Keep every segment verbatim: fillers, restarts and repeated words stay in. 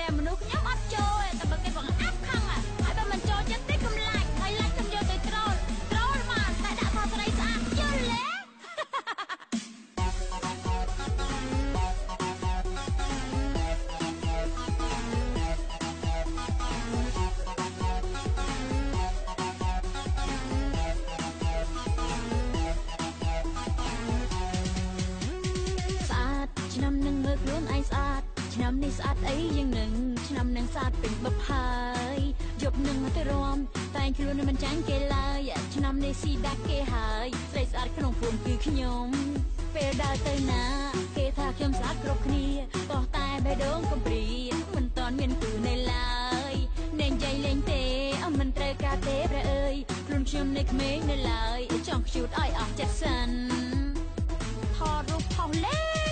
តែមនុស្សខ្ញុំអត់ចូលតែបើគេបង្អាប់ខឹងហើយបើមិនចូលចិត្តទេកុំឡាច់ហើយឡាច់ខ្ញុំយកទៅត្រូលត្រូលមកតែដាក់ថាស្រីស្អាតយល់ទេឆ្នាំនឹងមើលខ្លួនឯងស្អាតឆ្នាំនេះស្អាតអីយ៉ាងនឹងឆ្នាំនឹងស្អាតពេញបបហើយយប់នឹងទៅរំតែងខ្លួនមិនចាញ់គេឡើយឆ្នាំនេះស៊ីដាច់គេហើយស្រីស្អាតក្នុងភូមិគឺខ្ញុំពេលដើរទៅណាគេថាខ្ញុំស្អាតគ្រប់គ្នាតោះតែបេះដូងកំព្រីមិនតន់មានគូនៅឡើយអ្នកនិយាយលេងទេអមិនត្រូវការទេព្រះអើយខ្លួនខ្ញុំនៅក្មេងនៅឡើយចង់ខ្ជូតឲ្យអស់ចិត្តសិនថតរូបផុសលេង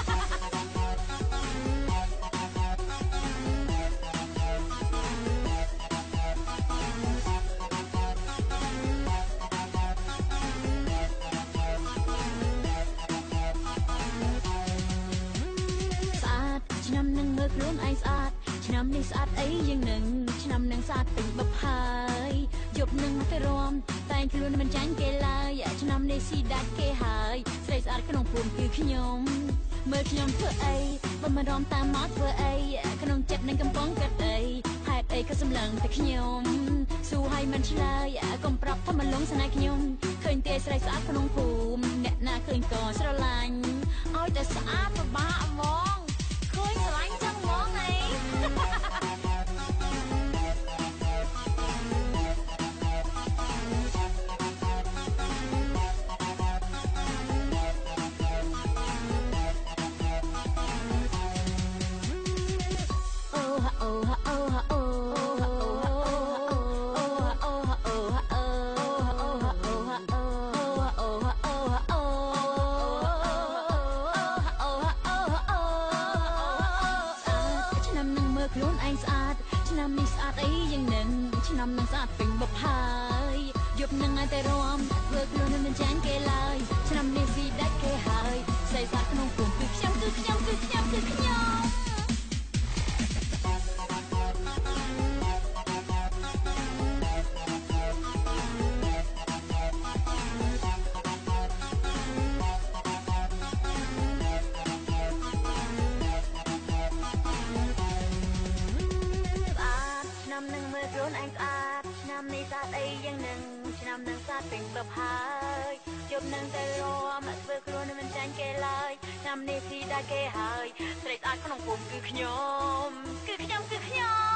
ឆ្នាំនឹងមើលខ្លួនឯងស្អាតឆ្នាំនេះស្អាតអីយ៉ាងនឹងឆ្នាំនឹងស្អាតពេញបបហើយយប់នឹងទៅរំតែងខ្លួនមិនចាញ់គេឡើយឆ្នាំនេះស៊ីដាច់គេហើយស្រីស្អាតក្នុងភូមិគឺខ្ញុំមើលខ្ញុំធ្វើអីបើមិនរំតាមមកធ្វើអីក្នុងចិត្តនឹងកំពុងកាត់អីហេតុអីក៏សម្លឹងតែខ្ញុំស៊ូឲ្យមិនឆ្លើយកុំប្រាប់ថាមិនលងស្នេហ៍ខ្ញុំឃើញទេស្រីស្អាតក្នុងភូមិអ្នកណាឃើញក៏ស្រឡាញ់ឲ្យតែស្អាតពិបាកហ្មងឃើញស្រឡាញ់ចឹងហ្មងអីខ្លួនឯងស្អាតឆ្នាំនេះស្អាតអីយ៉ាងនឹងឆ្នាំនឹងស្អាតពេញបបហើយយប់នឹងឲ្យតែរំធ្វើខ្លួនមិនចាញ់គេឡើយឆ្នាំនេះស៊ីដាច់គេហើយស្រីស្អាតក្នុងភូមិគឺខ្ញុំគឺខ្ញុំគឺខ្ញុំគឺខ្ញុំឆ្នាំនឹងមើលខ្លួនឯងស្អាតឆ្នាំនេះស្អាតអីយ៉ាងនឹងឆ្នាំនឹងស្អាតពេញបបហើយជប់នឹងទៅរមធ្វើខ្លួនមិនចាញ់គេឡើយឆ្នាំនេះស៊ីដាច់គេហើយស្រីស្អាតក្នុងភូមិគឺខ្ញុំគឺខ្ញុំគឺខ្ញុំ